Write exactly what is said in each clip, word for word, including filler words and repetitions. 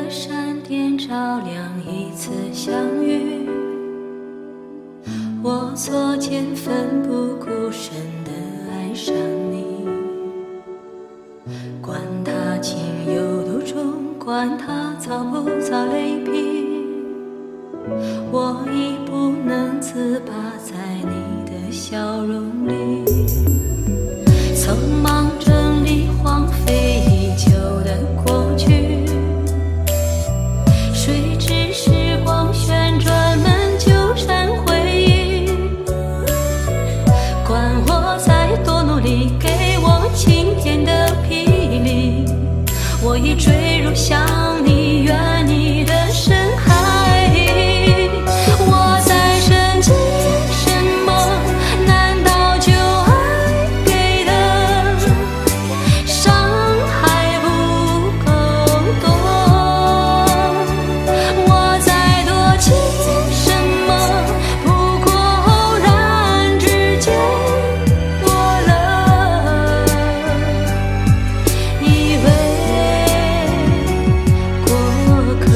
的闪电照亮一次相遇，我作茧奋不顾身地爱上你。管他情有独钟，管他遭不遭雷劈，我已不能自拔在你的笑容里。匆忙整理荒废已久的过去，谁知时光旋转门纠缠回忆。管我再多努力，给我晴天的霹雳，我已坠入想你怨你的深海里。我在深记什么？难道就爱给的伤还不够多？我在多情什么？不过偶然之间多了一位过客。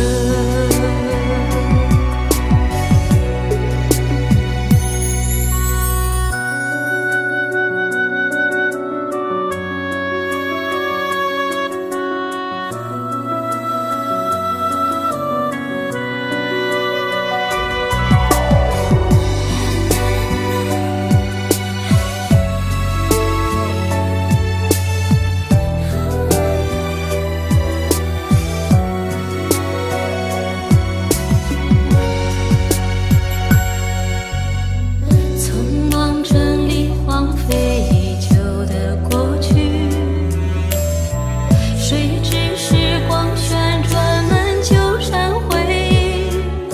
匆忙整理荒废已久的过去，谁知时光旋转门纠缠回忆。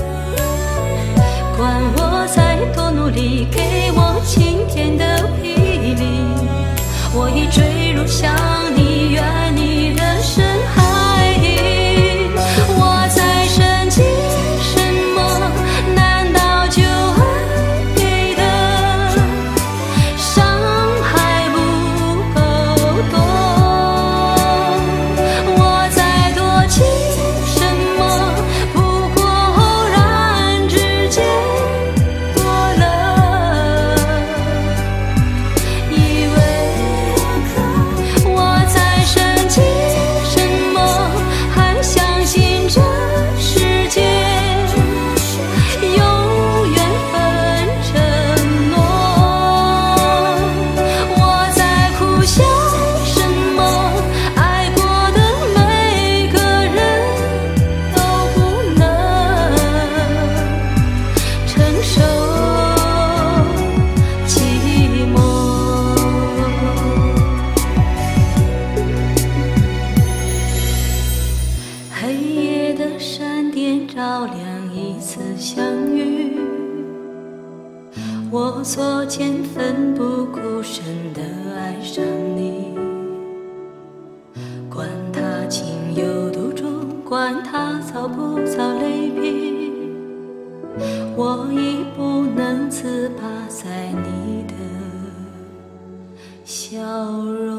管我再多努力，给我晴天的霹雳，我已坠入想你怨你的深海里。我在深记什么？难道就爱给的伤还不够多？我在多情什么？不过偶然之间多了一位。我在深记什么？还相信这世界有缘分承诺。我在苦笑什么？爱过的每个人都不能承受寂寞。黑夜的闪电照亮一次相遇，我作茧奋不顾身地爱上你。管他情有独钟，管他遭不遭雷劈，我已不能自拔在你的笑容